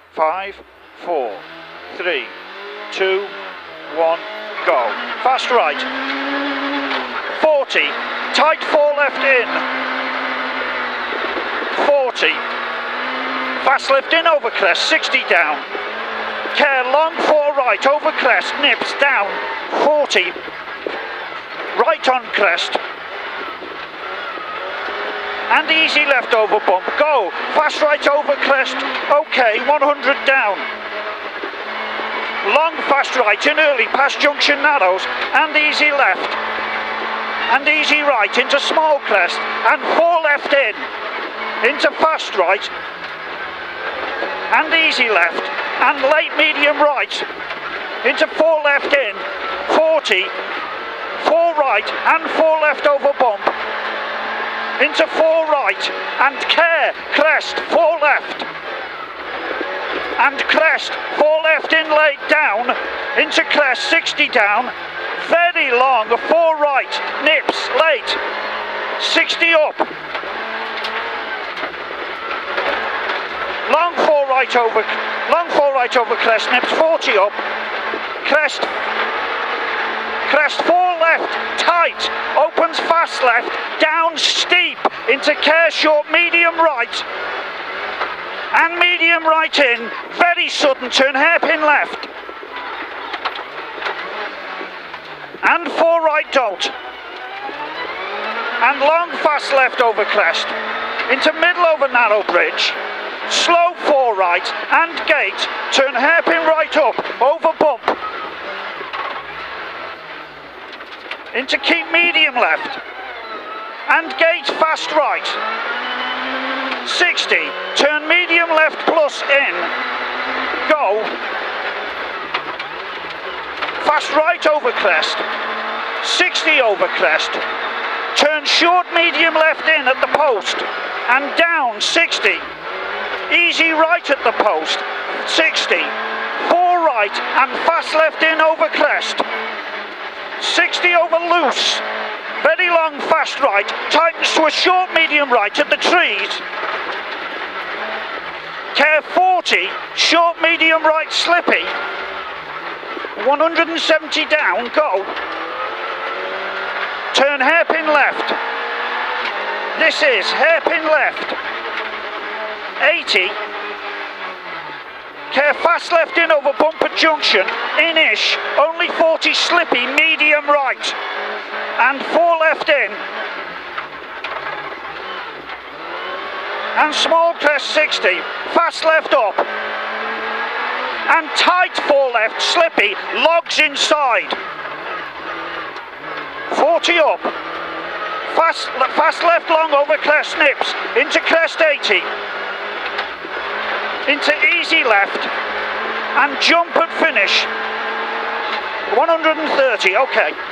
5, 4, 3, 2, 1, go. Fast right. 40, tight 4 left in. 40, fast left in over crest, 60 down. Care long 4 right over crest, nips down. 40, right on crest. And easy left over bump, go. Fast right over crest, okay, 100 down. Long fast right in early past junction narrows, and easy left. And easy right into small crest, and 4 left in. Into fast right, and easy left, and late medium right. Into 4 left in, 40, 4 right, and 4 left over bump. Into 4 right, and care, crest, 4 left. And crest, 4 left in late down, into crest, 60 down, very long, 4 right, nips, late, 60 up. Long 4 right over crest, nips, 40 up, crest, 4 left, tight, opens fast left, down steep, into care short, medium right, and medium right in, very sudden turn, hairpin left, and 4 right don't, and long fast left over crest, into middle over narrow bridge, slow 4 right, and gate, turn hairpin right up, over bump, into keep medium left, and gate fast right, 60, turn medium left plus in, go, fast right over crest, 60 over crest, turn short medium left in at the post, and down 60, easy right at the post, 60, 4 right, and fast left in over crest, 60 over loose, very long fast right, tightens to a short medium right at the trees, care 40, short medium right slippy, 170 down, go, turn hairpin left, this is hairpin left, 80, care fast left in over bumper junction, in-ish, only 40 slippy, medium right, and 4 left in, and small crest 60, fast left up, and tight 4 left, slippy, logs inside, 40 up, fast left long over crest nips, into crest 80, into easy left, and jump and finish, 130, okay.